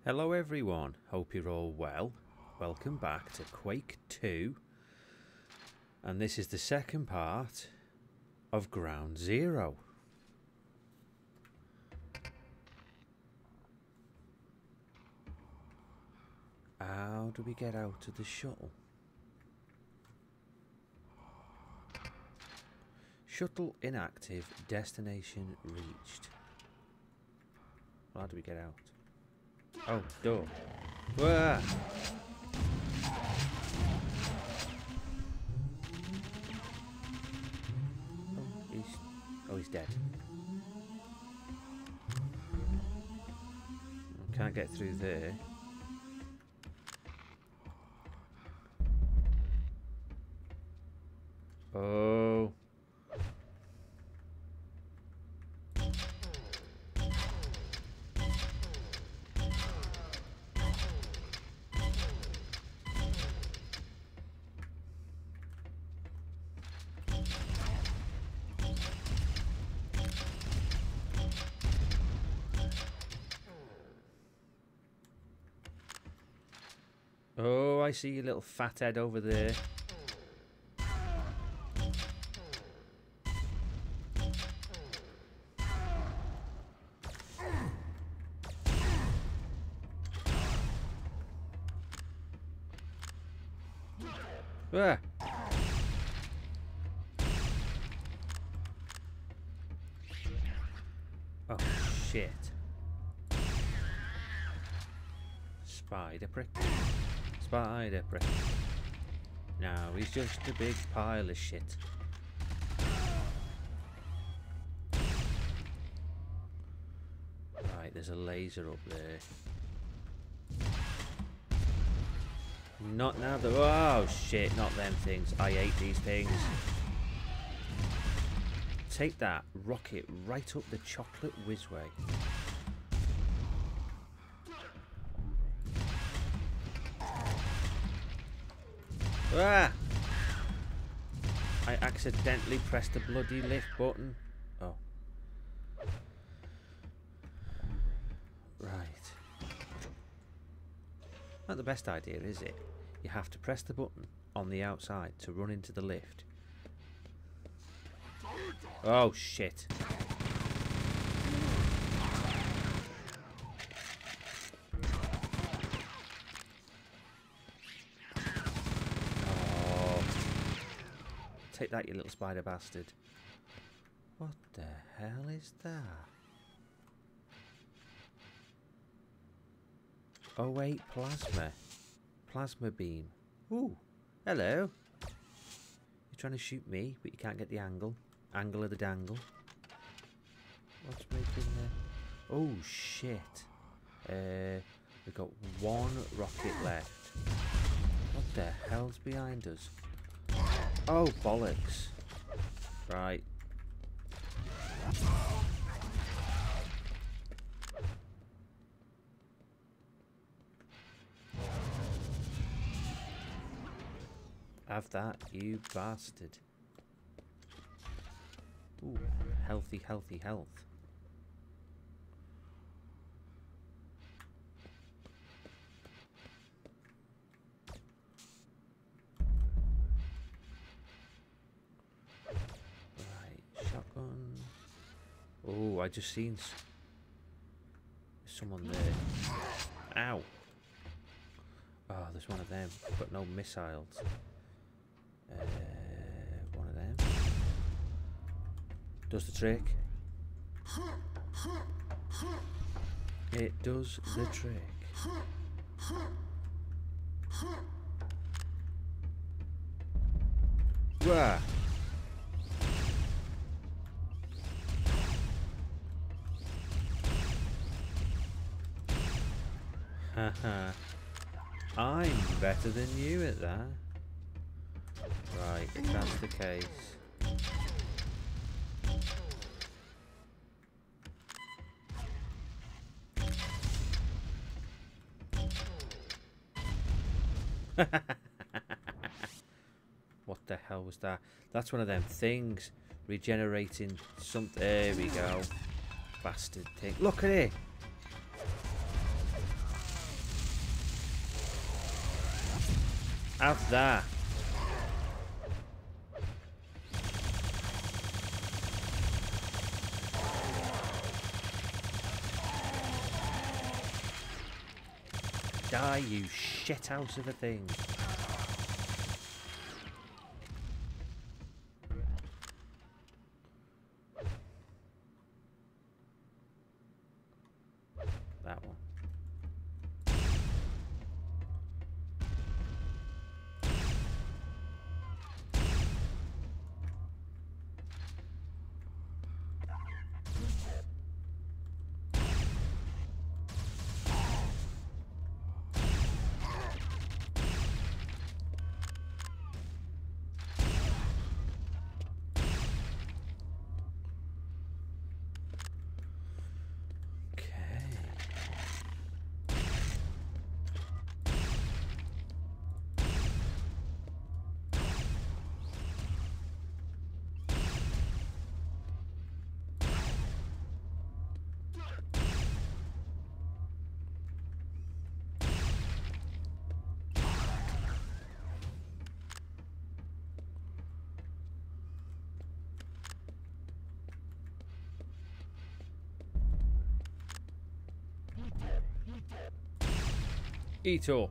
Hello everyone, hope you're all well. Welcome back to Quake 2. And this is the second part of Ground Zero. How do we get out of the shuttle? Shuttle inactive, destination reached. How do we get out? Oh, door. Wah! He's dead. Can't get through there. Oh. Oh, I see your little fat head over there. Ah. Oh, shit. Spider prick. Spider prick. No, he's just a big pile of shit. Right, there's a laser up there. Not now though. Oh shit, not them things. I hate these things. Take that rocket right up the chocolate whizway. Ah! I accidentally pressed the bloody lift button. Oh. Right. Not the best idea, is it? You have to press the button on the outside to run into the lift. Oh shit. Take that, you little spider bastard. What the hell is that? Oh wait, plasma. Plasma beam. Ooh, hello. You're trying to shoot me, but you can't get the angle. Angle of the dangle. What's making the... Oh shit. We've got one rocket left. What the hell's behind us? Oh, bollocks. Right. Have that, you bastard. Ooh, healthy, healthy health. Shotgun. Oh, I just seen someone there. Ow. Oh, there's one of them. But no missiles. One of them. Does the trick. It does the trick. Wah! Haha. I'm better than you at that. Right, if that's the case. What the hell was that? That's one of them things. Regenerating something. There we go. Bastard thing. Look at it. Have that. Die, you shithouse of a thing. That one. Eat up.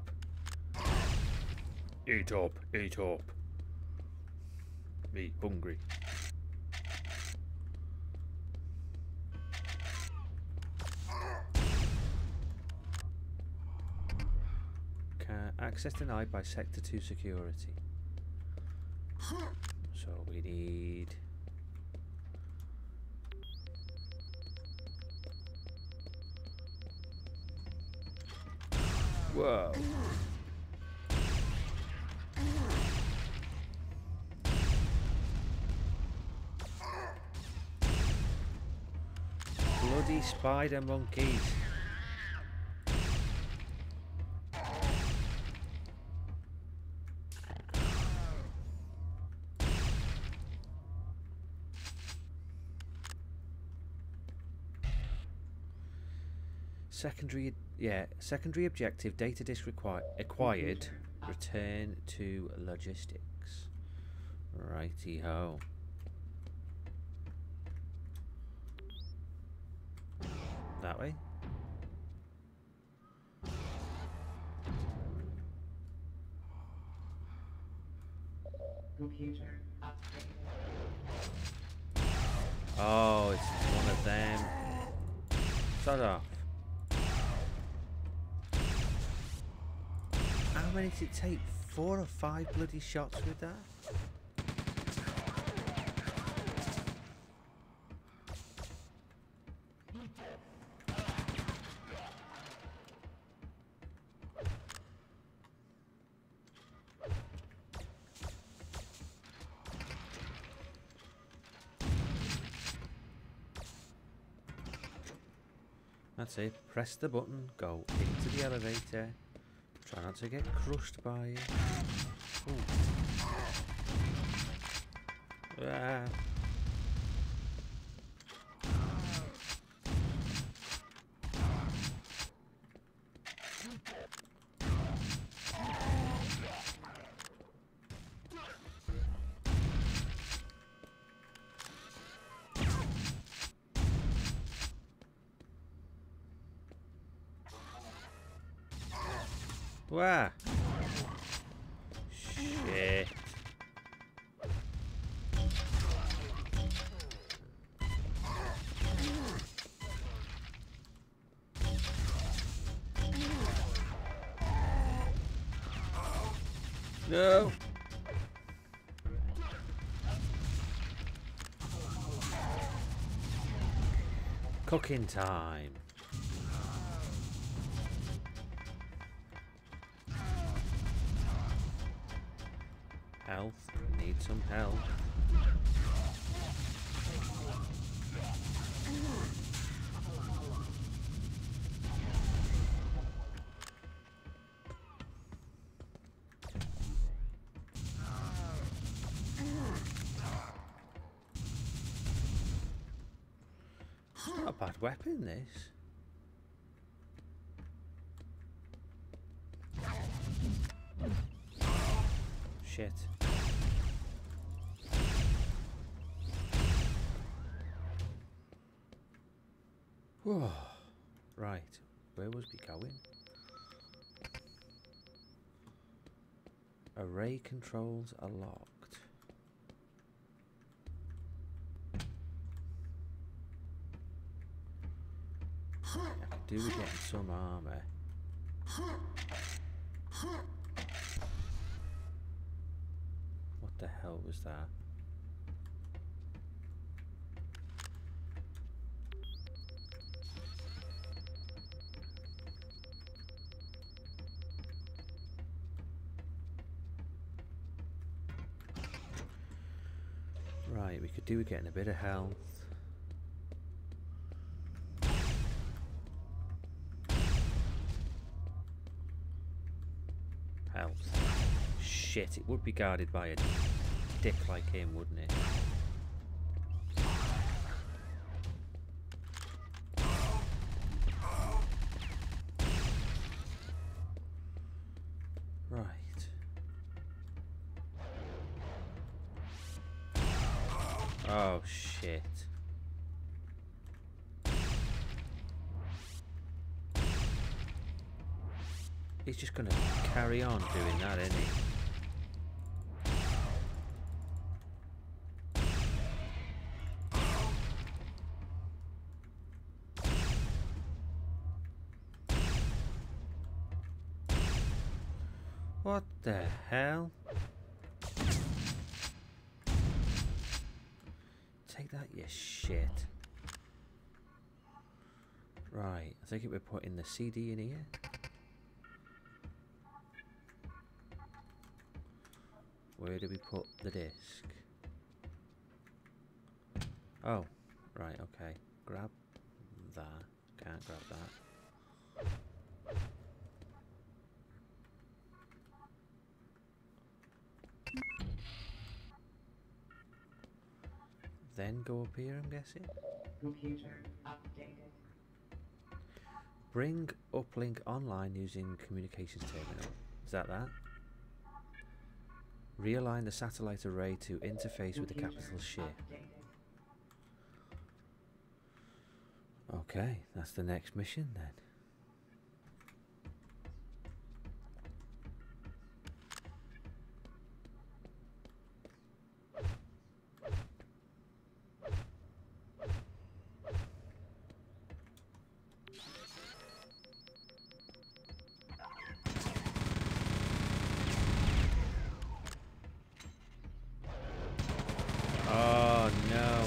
Eat up, eat up. Me hungry. Can access denied by Sector 2 security. So we need... Whoa. Bloody spider monkeys. Secondary objective, data disk acquired, return to logistics. Righty-ho. That way? Computer. Oh, it's one of them. Shut off. How many did it take? 4 or 5 bloody shots with that? That's it. Press the button, go into the elevator. Try not to get crushed by it. Ooh. Ah. Wow. Shit. No. Cooking time. Health. Need some help. It's not a bad weapon, this. shit. Whoa. Right, where was we going? Array controls are locked. I could do with getting some armour. What the hell was that? Right, we could do with getting a bit of health. Shit, it would be guarded by a dick like him, wouldn't it? Right. Oh, shit. He's just gonna carry on doing that, isn't he? What the hell? Take that, you shit. Right, I think we're putting the CD in here. Where do we put the disc? Oh, right, okay. Grab that. Can't grab that. Then go up here, I'm guessing. Computer updated. Bring uplink online using communications terminal. Is that that? Realign the satellite array to interface with the capital shift. Okay, that's the next mission then. Oh no.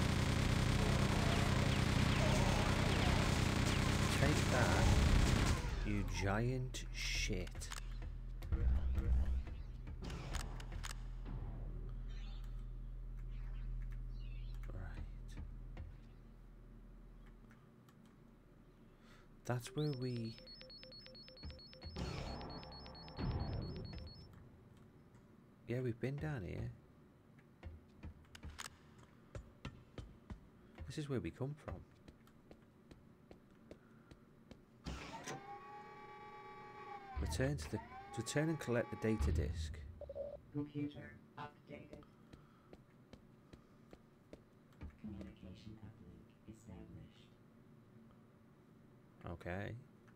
Take that, you giant shit. Right. That's where we... Yeah, we've been down here. This is where we come from. Return and collect the data disk. Computer updated. Communication uplink established. Okay.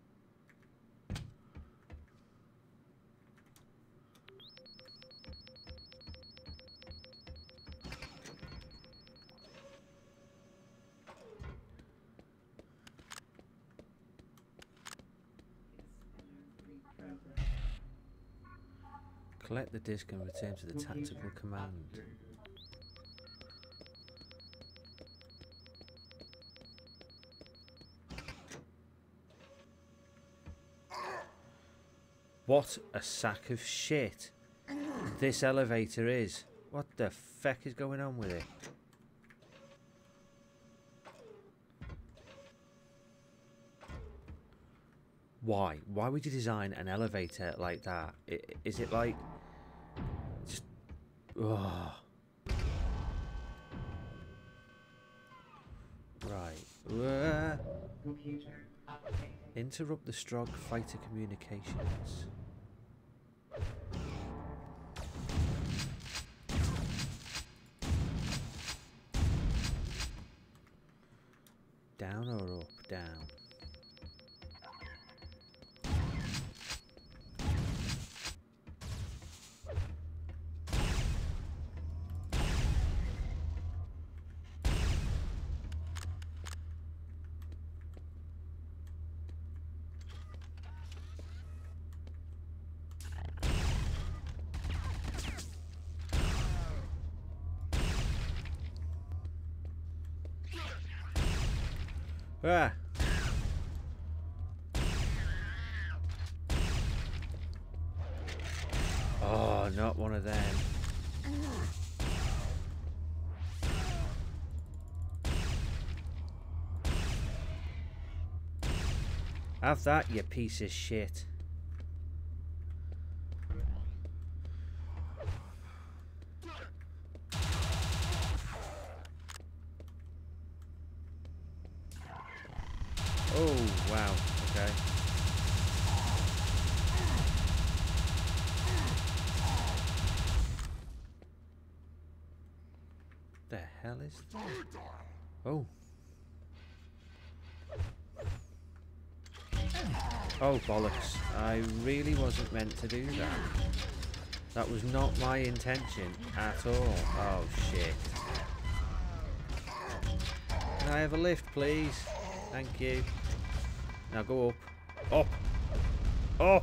Collect the disk and return to the tactical command. What a sack of shit this elevator is. What the feck is going on with it? Why? Why would you design an elevator like that? Is it like... just... Oh. Right. Computer updated. Interrupt the Strog fighter communications. Ah. Oh, not one of them. Have that, you piece of shit. Oh, wow. Okay. The hell is that? Oh. Oh, bollocks. I really wasn't meant to do that. That was not my intention at all. Oh, shit. Can I have a lift, please? Thank you. Now go up. Up! Up!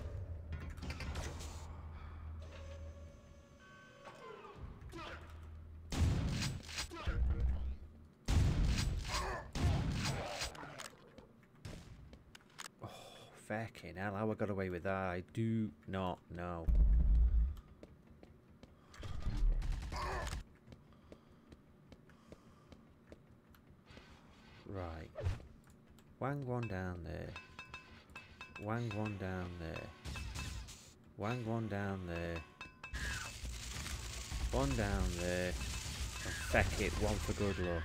Oh, fucking hell, how I got away with that, I do not know. Right. Wang one down there. Wang one down there. Wang one down there. One down there. And feck it, one for good luck.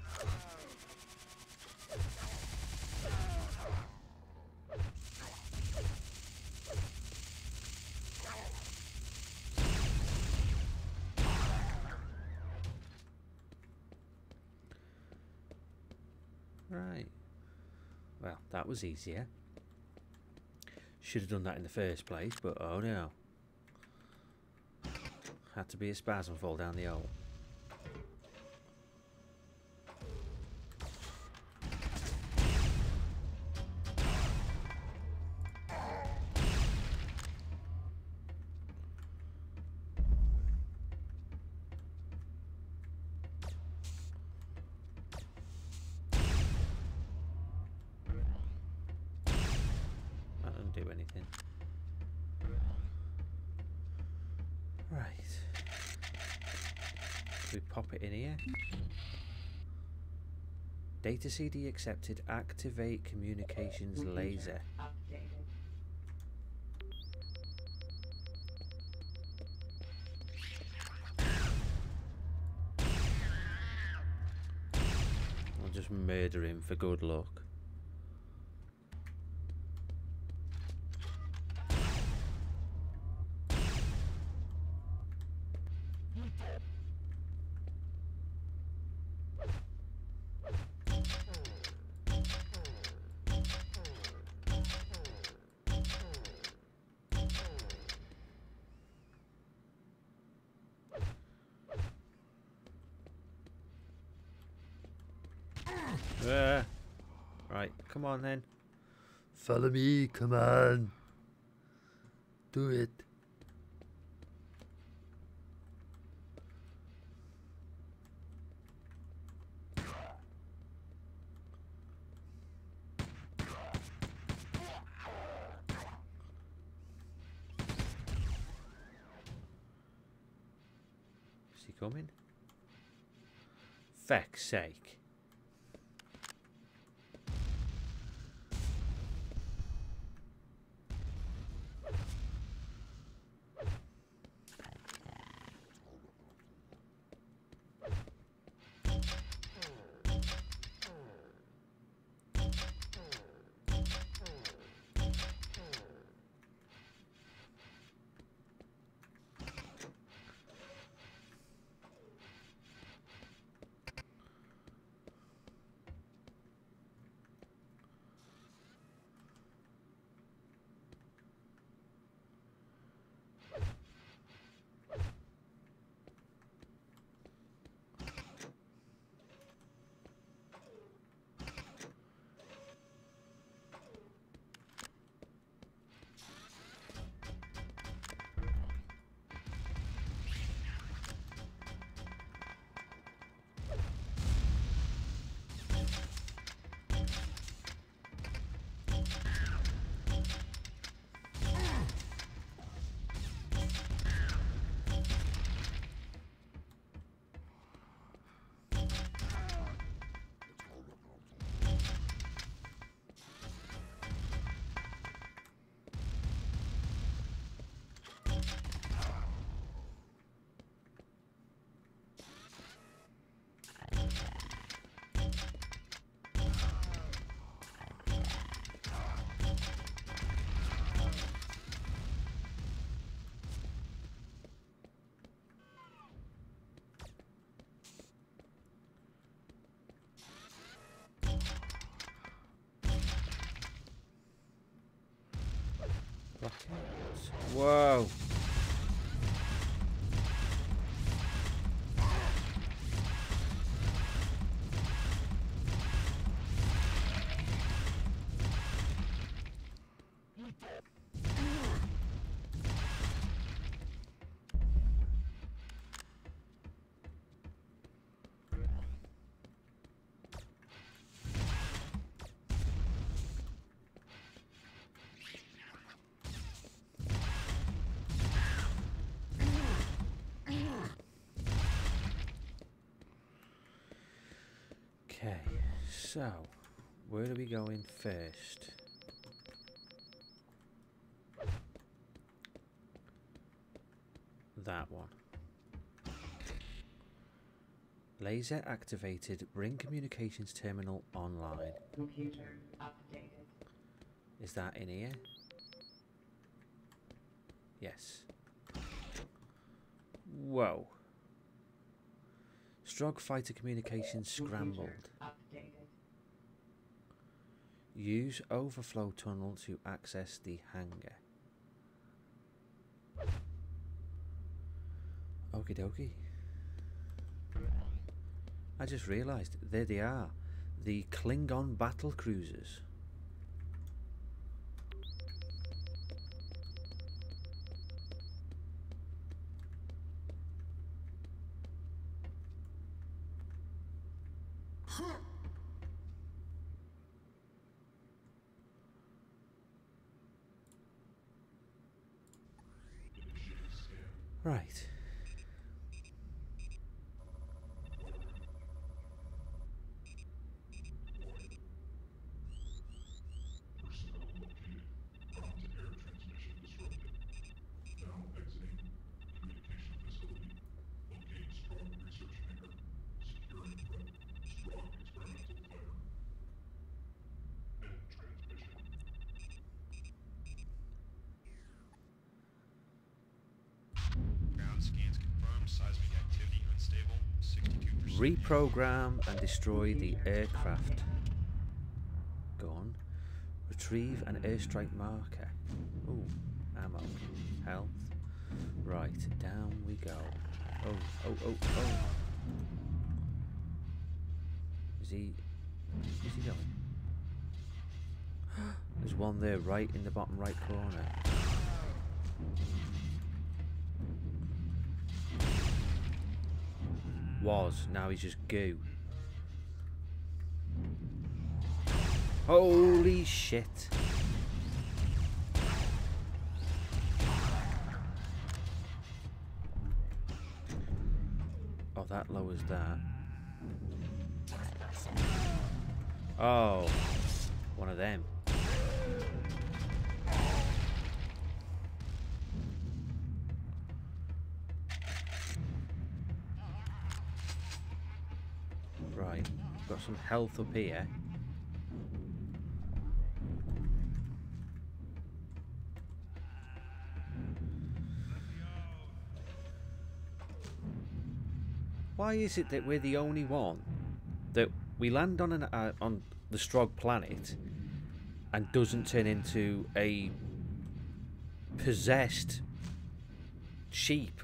Right. Well, that was easier. Should have done that in the first place, but oh no. Had to be a spasm fall down the hole. That doesn't do anything. Right. We pop it in here. Data CD accepted. Activate communications Computer laser. updated. I'll just murder him for good luck. Right, come on then. Follow me, come on. Do it. Is he coming? Feck's sake. Rockets. Whoa! Okay, so where are we going first? That one. Laser activated. Bring communications terminal online. Computer updated. Is that in here? Yes. Whoa. Strog fighter communications scrambled. Updated. Use overflow tunnel to access the hangar. Okie dokie. I just realised, there they are. The Klingon battle cruisers. Right. Scans confirmed. Seismic activity unstable. 62%. Reprogram and destroy the aircraft. Go on. Retrieve an airstrike marker. Ooh, ammo. Health. Right, down we go. Oh, oh, oh, oh. Is he going? There's one there right in the bottom right corner. Now he's just goo. Holy shit. Oh, that lowers that. Oh, one of them. Right, got some health up here. Why is it that we're the only one that we land on on the Strog planet and doesn't turn into a possessed sheep?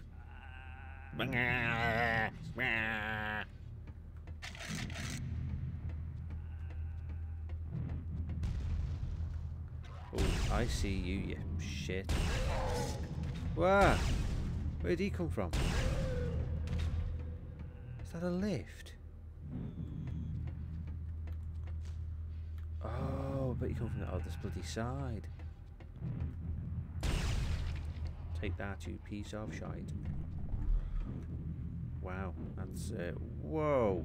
Oh, I see you, you shit. Wow, where'd he come from? Is that a lift? Oh, I bet you come from the other bloody side. Take that, you piece of shite. Wow, that's whoa.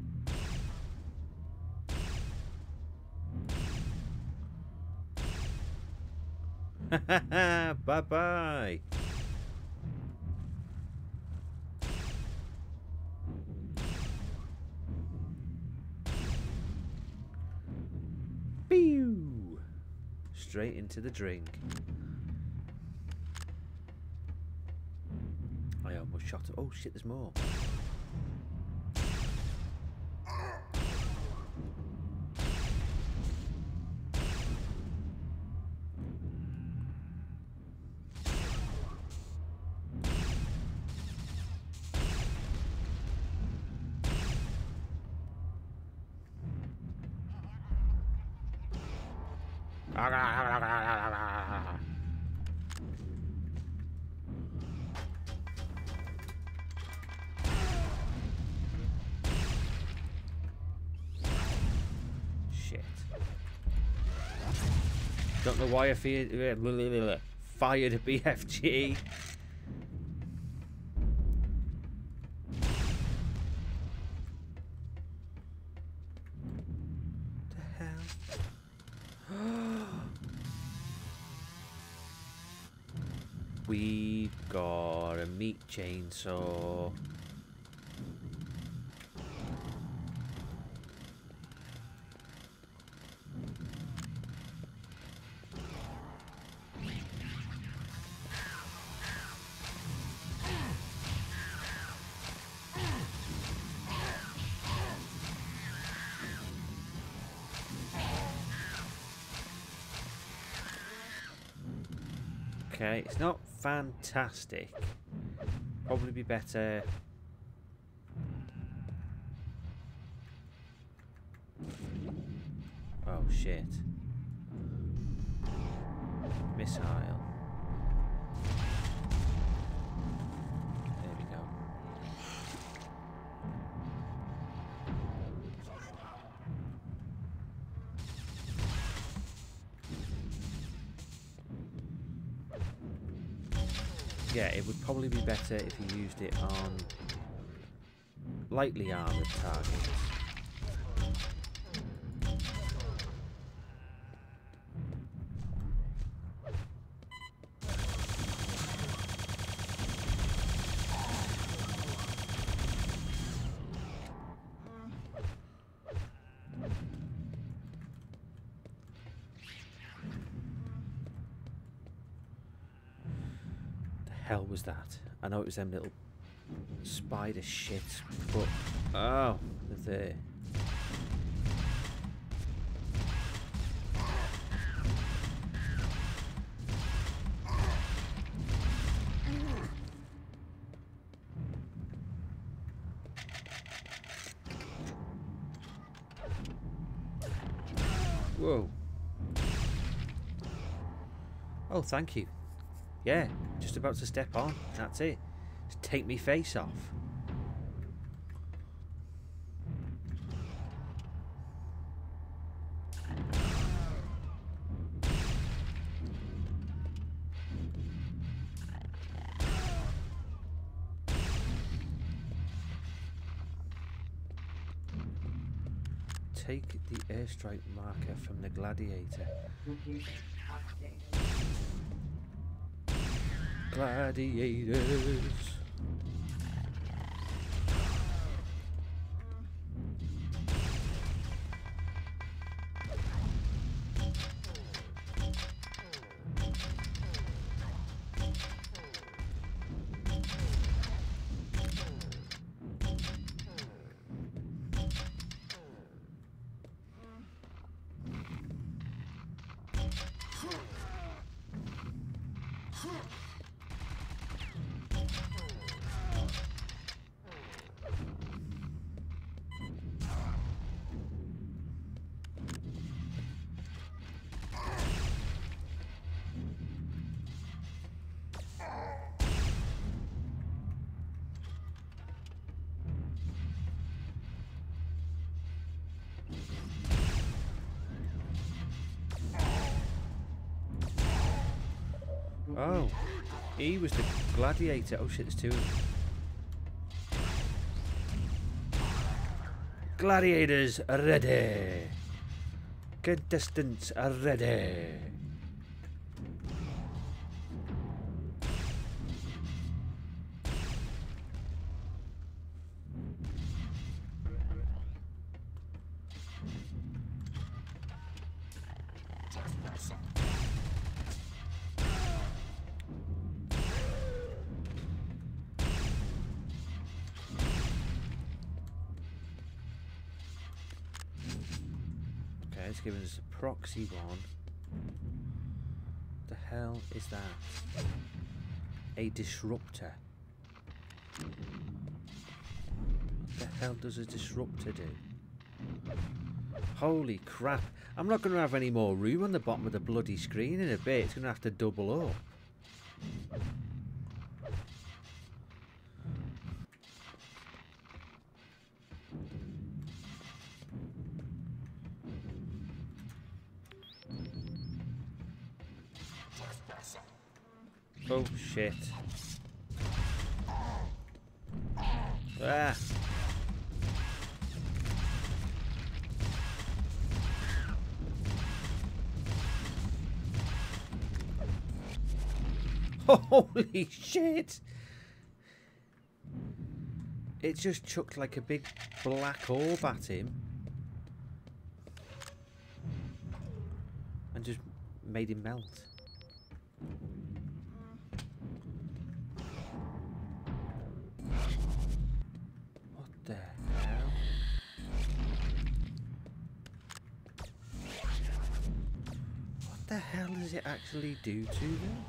Bye bye. Pew! Straight into the drink. I almost shot him. Oh shit, there's more. Shit. Don't know why I fired a BFG. The hell? We've got a meat chainsaw. Okay, it's not fantastic. Probably be better. Oh shit. Missile. There we go. Yeah, it would probably be better if you used it on lightly armoured targets. Hell was that? I know it was them little spider shit, but oh, they're there. Whoa. Oh, thank you. Yeah, just about to step on. That's it. Just take me face off. Take the airstrike marker from the gladiator. Computer updated. Gladiators. Oh, he was the gladiator. Oh shit, there's two of them. Gladiators are ready. Contestants are ready. It's giving us a proxy one. The hell is that? A disruptor. What the hell does a disruptor do? Holy crap. I'm not going to have any more room on the bottom of the bloody screen in a bit. It's going to have to double up. Oh shit. Ah. Holy shit! It just chucked like a big black orb at him. And just made him melt. What the hell? What the hell does it actually do to them?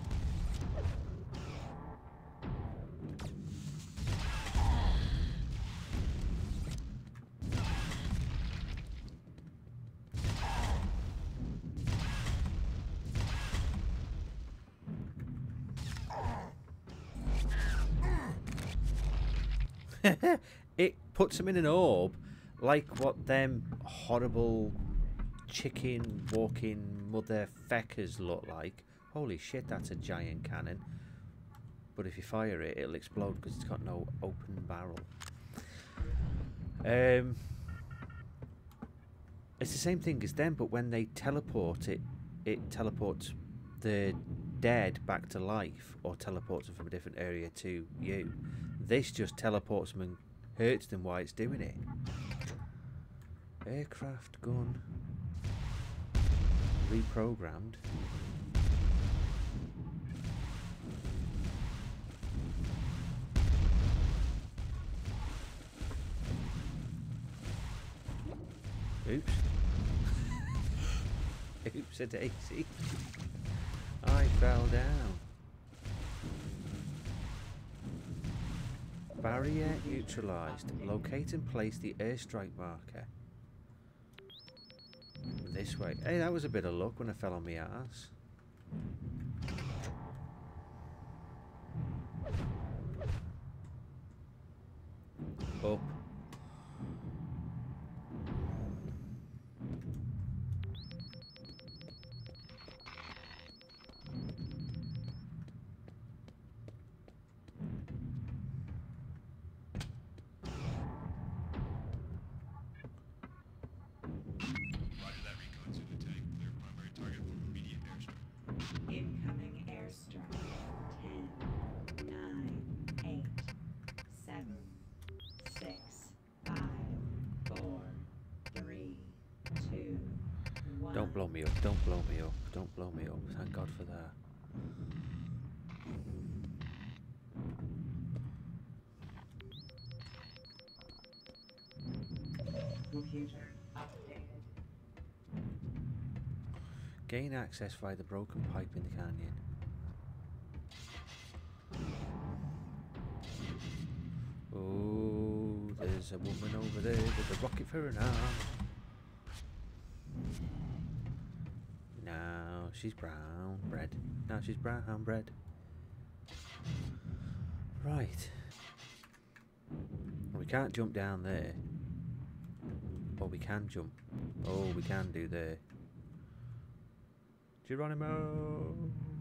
It puts them in an orb like what them horrible chicken walking mother feckers look like. Holy shit, that's a giant cannon. But if you fire it, it'll explode because it's got no open barrel. It's the same thing as them, but when they teleport it, it teleports the dead back to life or teleports them from a different area to you. This just teleports them and hurts them while it's doing it. Aircraft gun. Reprogrammed. Oops. Oops a daisy. I fell down. Barrier neutralized. Locate and place the airstrike marker. This way. Hey, that was a bit of luck when I fell on my ass. Up. Incoming airstrike. 10, 9, 8, 7, 6, 5, 4, 3, 2, 1. Don't blow me up. Don't blow me up. Don't blow me up. Thank God for that. Computer updated. Gain access via the broken pipe in the canyon. Oh, there's a woman over there with a rocket for an arm. Now she's brown bread. Now she's brown bread. Right. We can't jump down there. Or we can jump. Oh, we can do there. Geronimo!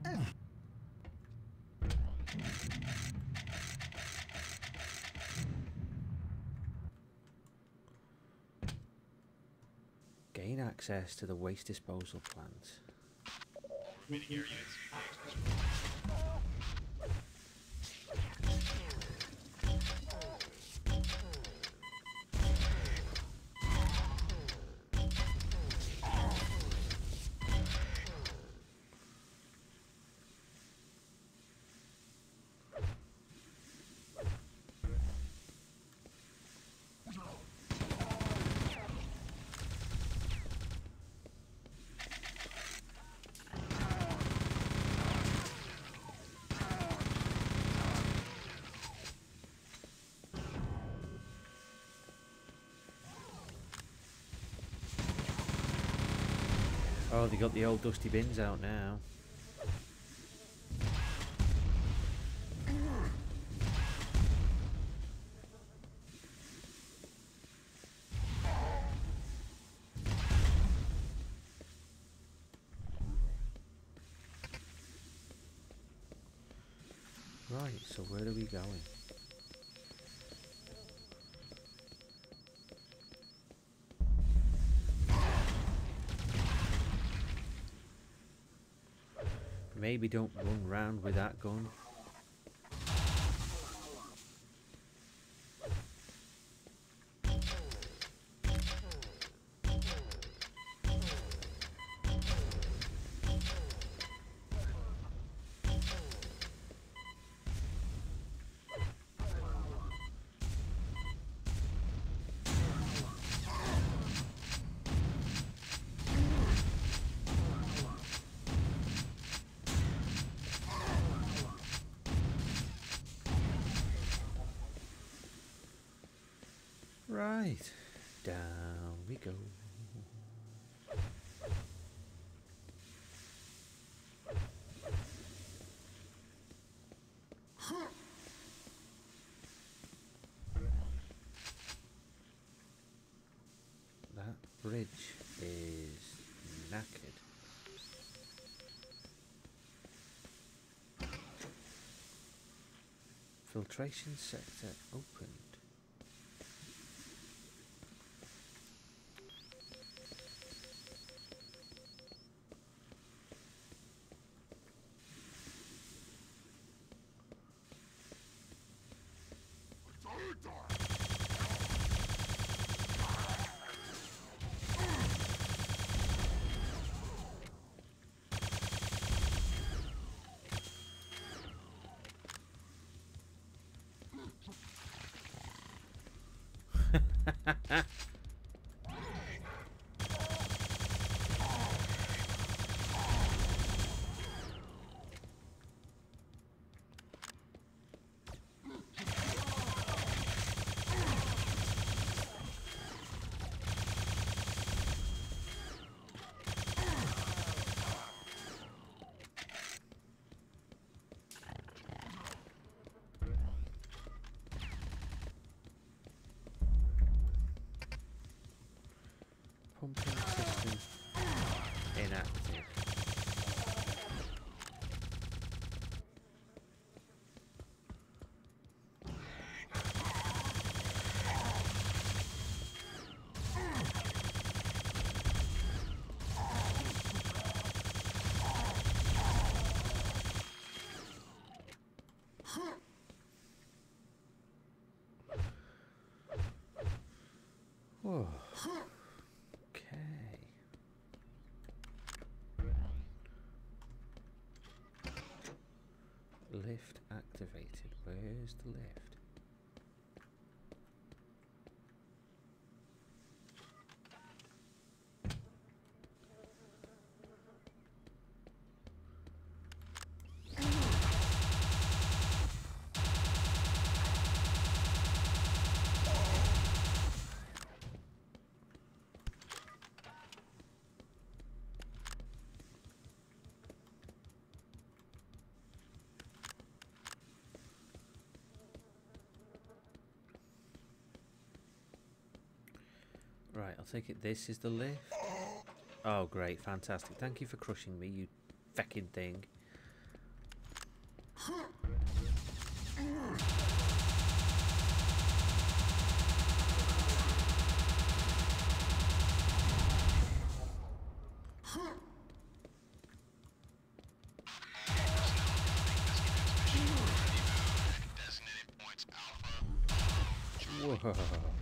Gain access to the waste disposal plant. Remaining areas. Oh, they got the old dusty bins out now. Right, so where are we going? Maybe don't run round with that gun. Right, down we go. That bridge is knackered. Filtration sector opened. Pumping system inactive. Whoa. Okay. Lift activated. Where's the lift? Right, I'll take it this is the lift. Oh, great, fantastic. Thank you for crushing me, you feckin' thing. Whoa.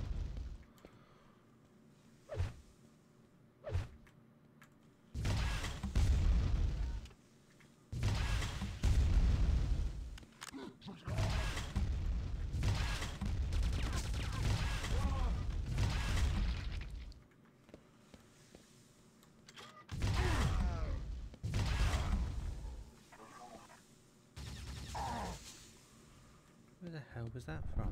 Where the hell was that from?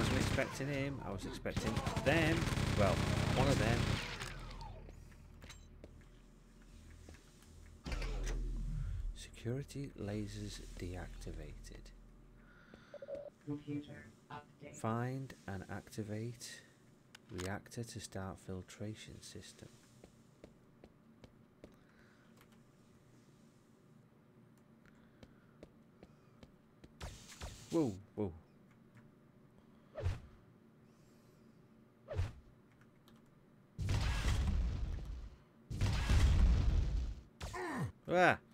wasn't expecting him. I was expecting them. Well, one of them. Security lasers deactivated. Computer update. Find and activate reactor to start filtration system. Whoa, whoa. Ah!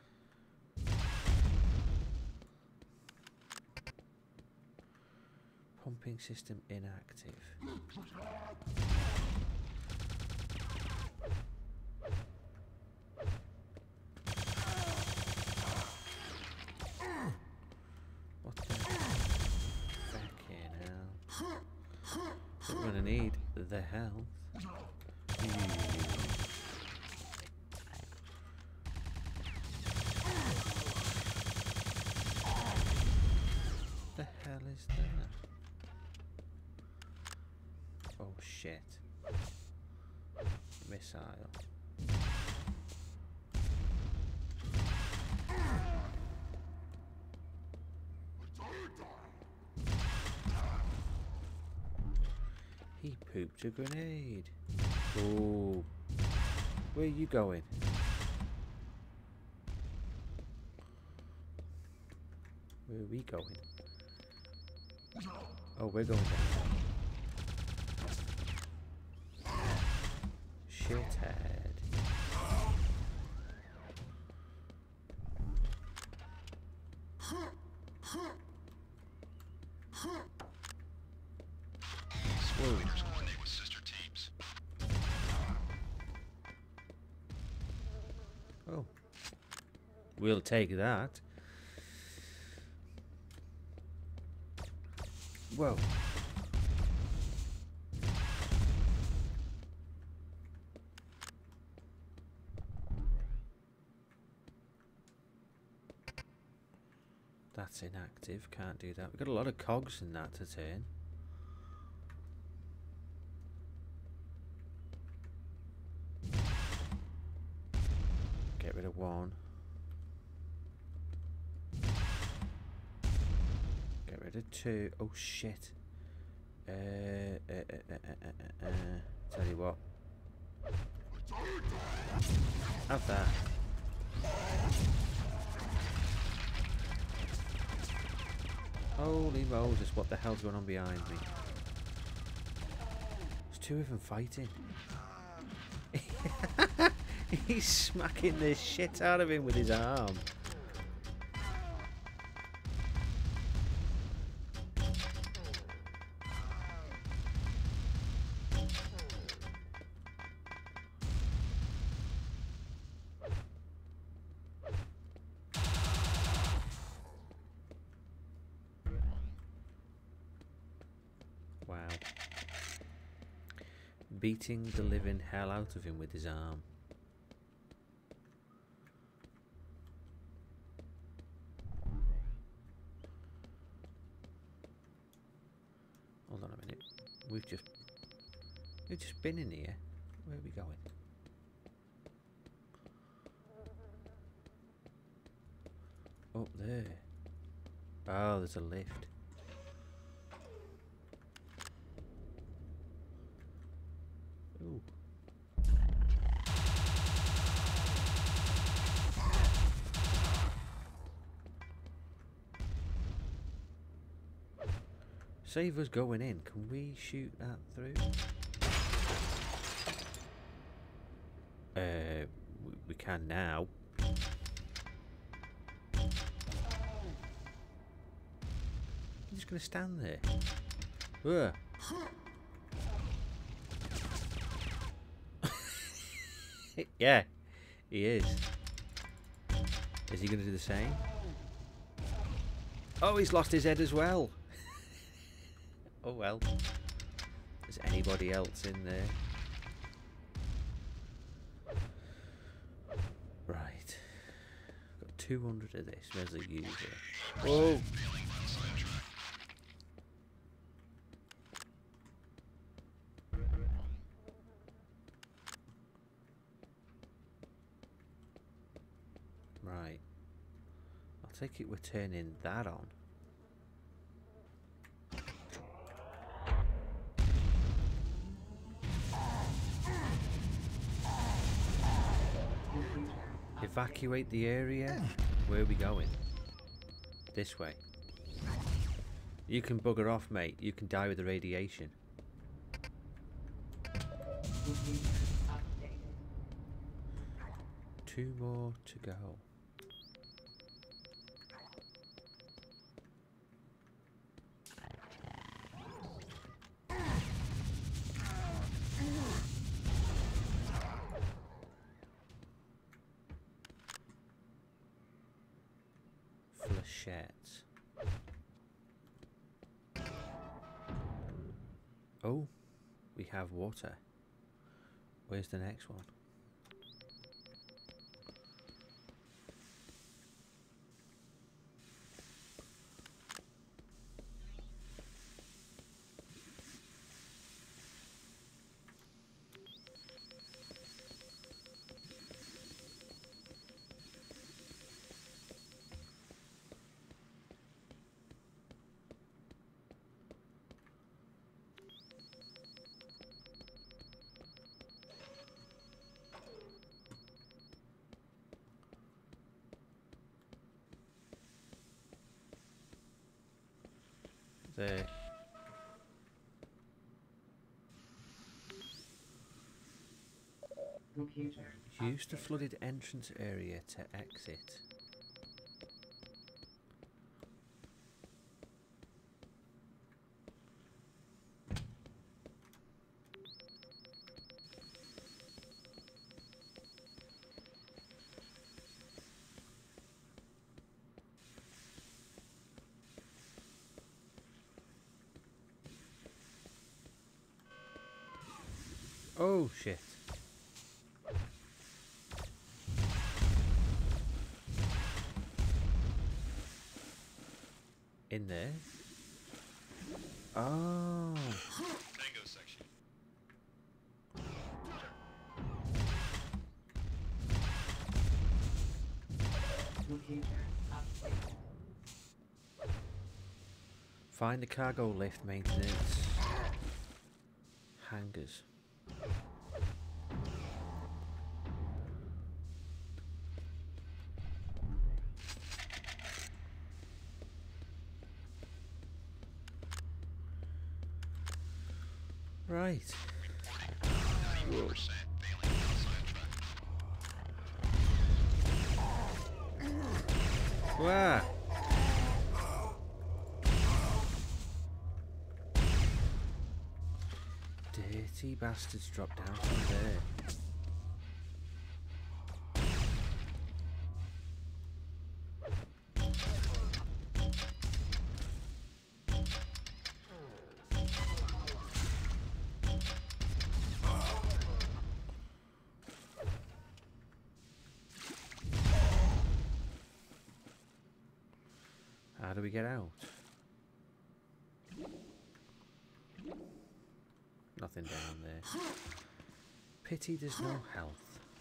Pumping system inactive. What the fucking hell? We're gonna need the health. The hell is that? Oh shit. Missile. He pooped a grenade. Oh. Where are you going? Where are we going? Oh, we're going down. Shithead. Leaders coordinate with sister teams. Oh. We'll take that. Whoa. That's inactive, can't do that. We've got a lot of cogs in that to turn. Get rid of one. Get rid of two. Oh shit. Tell you what. Have that. Holy Moses, what the hell's going on behind me? There's two of them fighting. He's smacking the shit out of him with his arm. Wow. Beating the living hell out of him with his arm. Hold on a minute. We've just been in here. Where are we going? Up there. Oh, there's a lift. Ooh. Save us going in. Can we shoot that through? We can now. He's just gonna stand there. Ugh. Yeah, he is. Is he gonna do the same? Oh, he's lost his head as well. Oh well. Is anybody else in there? Right. Got 200 of this. Where's the user? Whoa! Right. I'll take it we're turning that on. Evacuate the area. Where are we going? This way. You can bugger off, mate. You can die with the radiation. Two more to go. Flechette. Oh, we have water. Where's the next one? There. Use the flooded entrance area to exit. Oh shit. In there? Oh. Tango section. Find the cargo lift maintenance. Hangars. Right. 91% failing outside track. Wow. Dirty bastards dropped down from there. How do we get out? Nothing down there. Pity there's no health.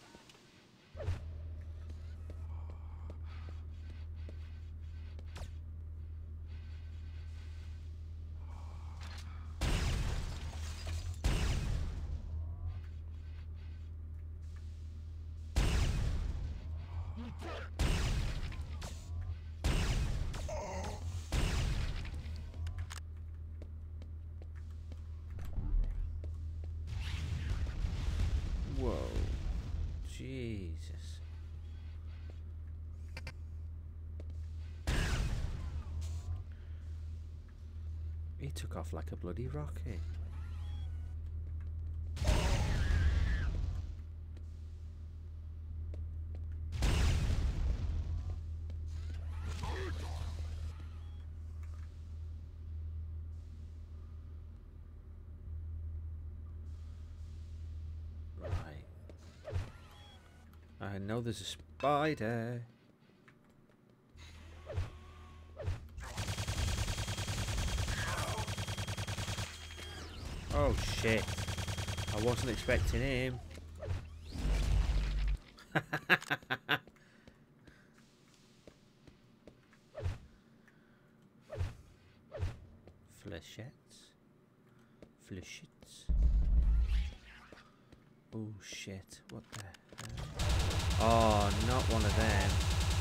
Whoa. Jesus. He took off like a bloody rocket. I know there's a spider. Oh shit. I wasn't expecting him. Flechettes. Flechettes. Oh shit, what the hell? Oh, not one of them.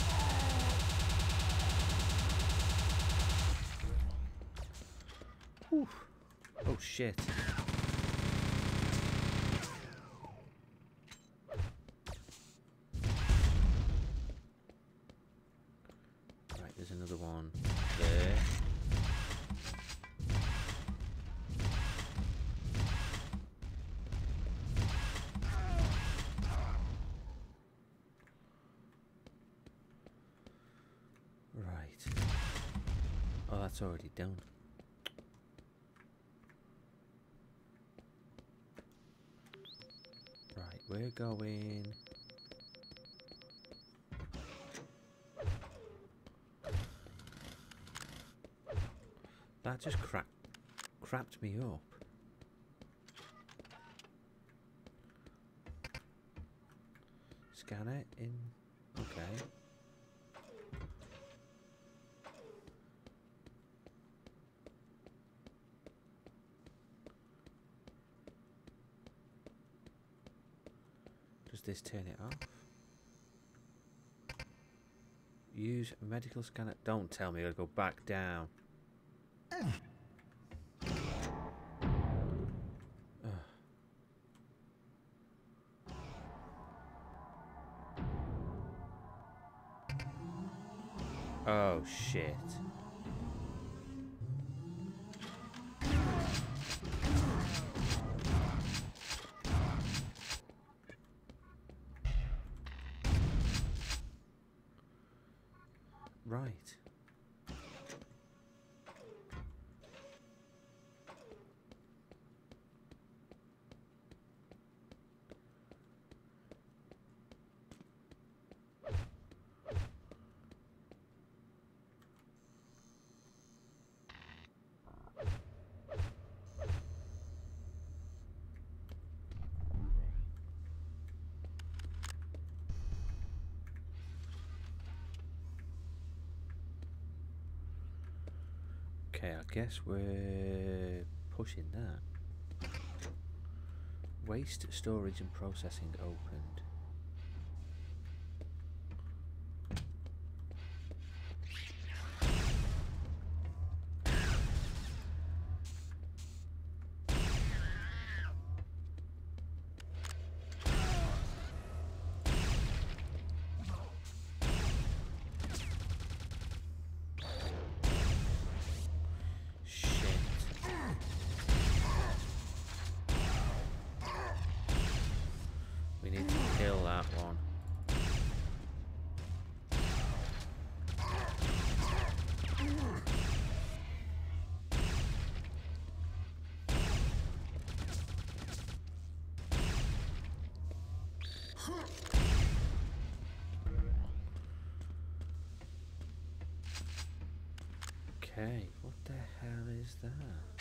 Whew. Oh shit. Right, there's another one there. Right. Oh, that's already done. Right, we're going. That just crapped me up. Scan it in. Okay. Does this turn it off? Use medical scanner. Don't tell me I gotta go back down. Oh shit. Right. Okay, I guess we're pushing that. Waste storage and processing opened. We need to kill that one. Okay, what the hell is that?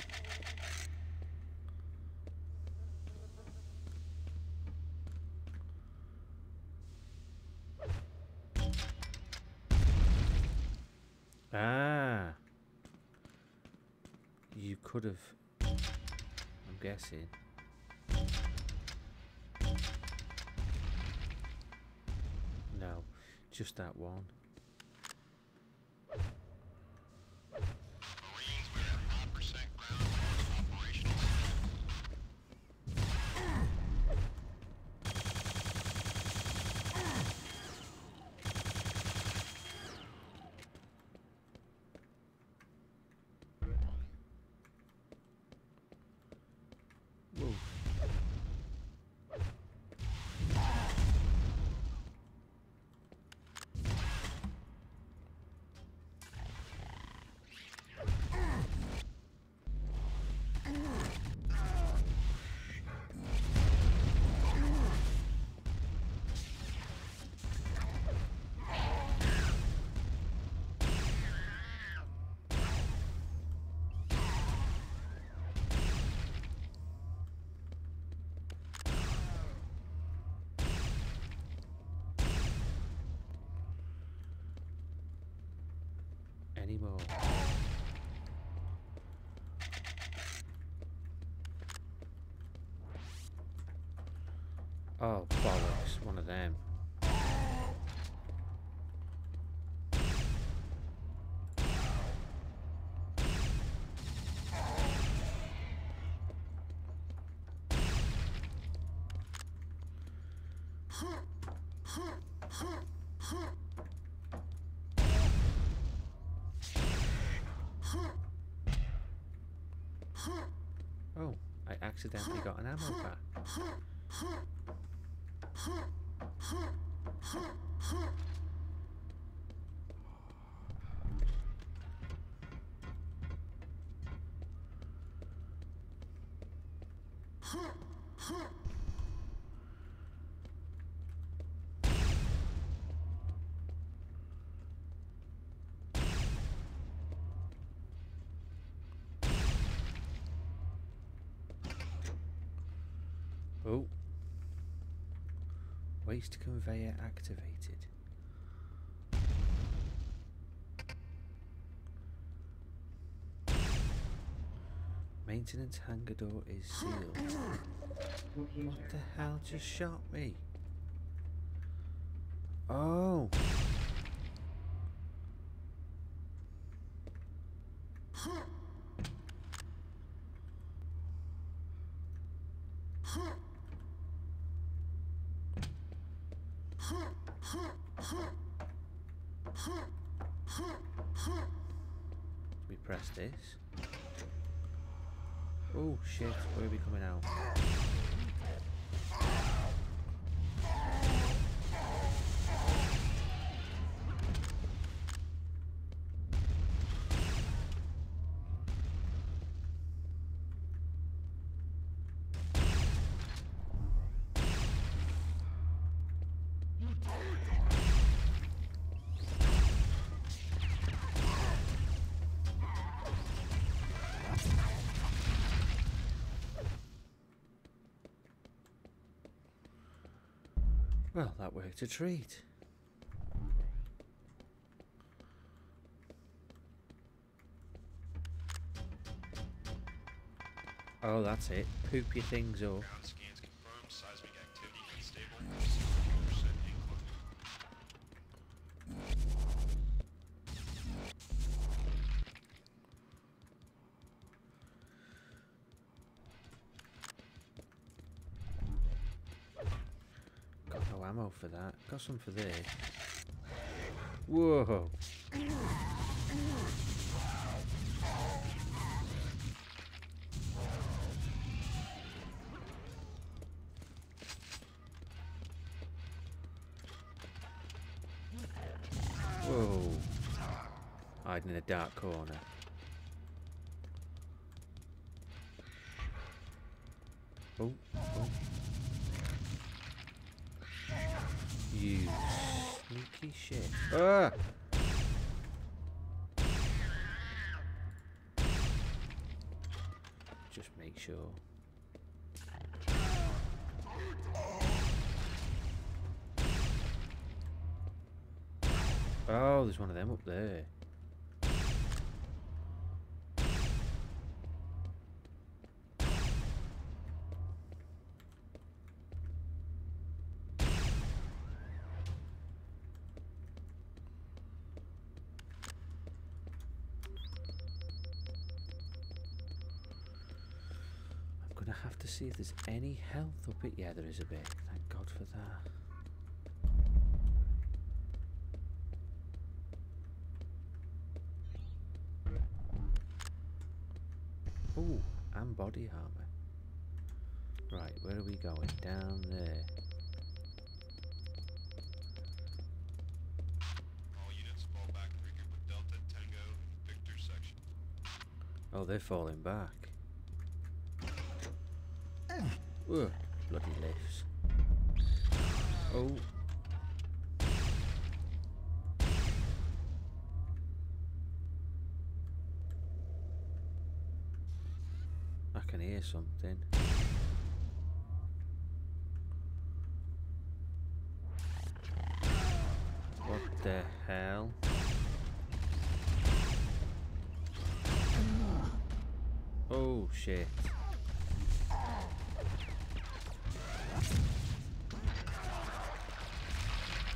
Ah, you could have, I'm guessing. No, just that one. Marines, we are 5% ground force operational Whoa. Any more? Oh, bollocks. One of them. Oh, I accidentally got an ammo pack. Oh. Waste conveyor activated. Maintenance hangar door is sealed. What the hell just shot me? Oh. We press this. Oh shit, where are we coming out? Well, that worked a treat. Oh, that's it. Poop your things up. Ground scans confirm seismic activity unstable. 60% incline. Got no ammo for that. Got some for this. Whoa. Whoa. Hiding in a dark corner. Oh, oh. You sneaky shit. Ah! Just make sure. Oh, there's one of them up there. I'm gonna have to see if there's any health up it. Yeah, there is a bit. Thank God for that. Oh, and body armor. Right, where are we going? Down there. All units fall back and regroup with Delta, Tango, and Victor section. Oh, they're falling back. Ugh, bloody lifts. Oh. I can hear something. What the hell? Oh shit.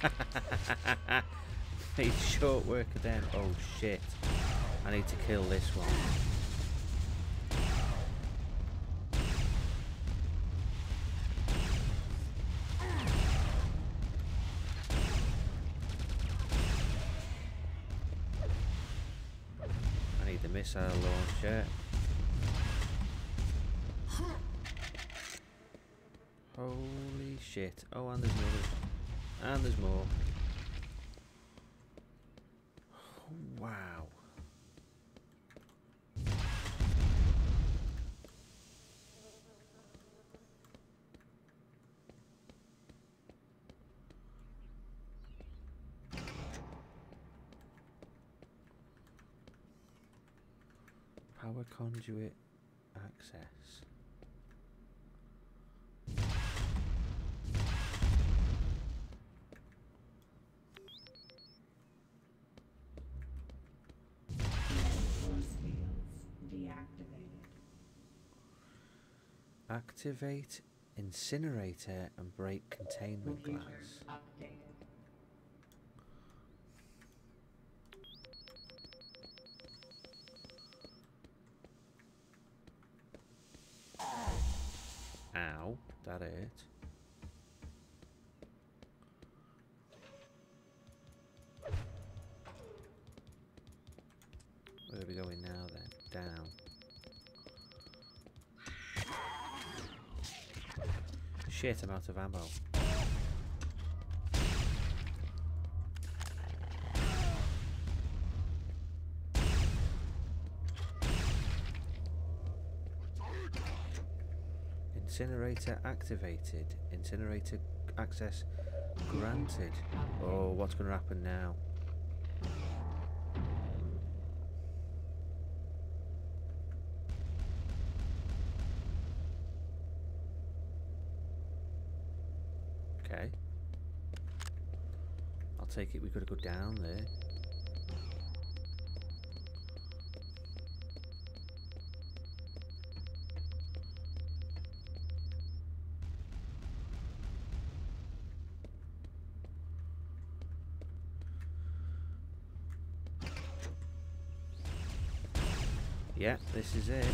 Made short work of them. Oh shit. I need to kill this one. I need the missile launcher. Holy shit. Oh, and there's another. And there's more. Oh, wow. Power conduit access. Force fields deactivated. Activate incinerator and break containment Computer glass. updated. Ow, that hurt. Where are we going now then? Down. Shit, I'm out of ammo. Incinerator activated. Incinerator access granted. Oh, what's going to happen now? Okay. I'll take it we've got to go down there. Yeah, this is it.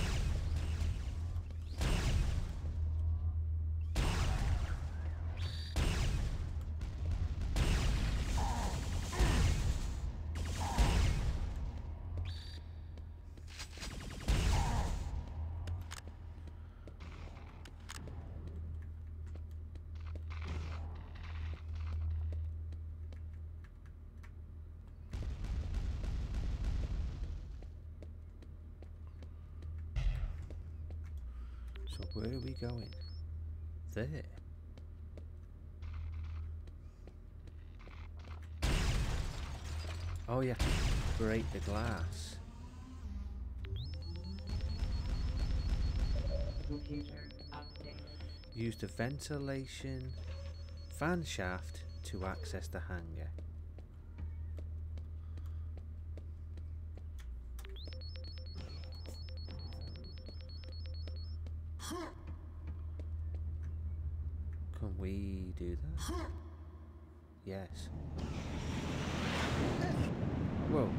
So where are we going? There. Oh yeah, break the glass. Computer updated. Use the ventilation fan shaft to access the hangar. Can we do that? Yes. Whoa.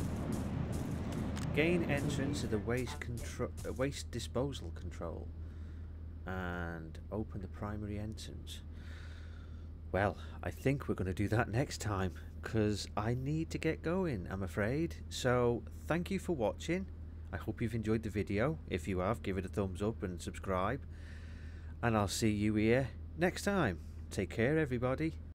Gain entrance to the waste disposal control and open the primary entrance. Well, I think we're going to do that next time because I need to get going, I'm afraid. So thank you for watching. I hope you've enjoyed the video. If you have, give it a thumbs up and subscribe. And I'll see you here next time. Take care, everybody.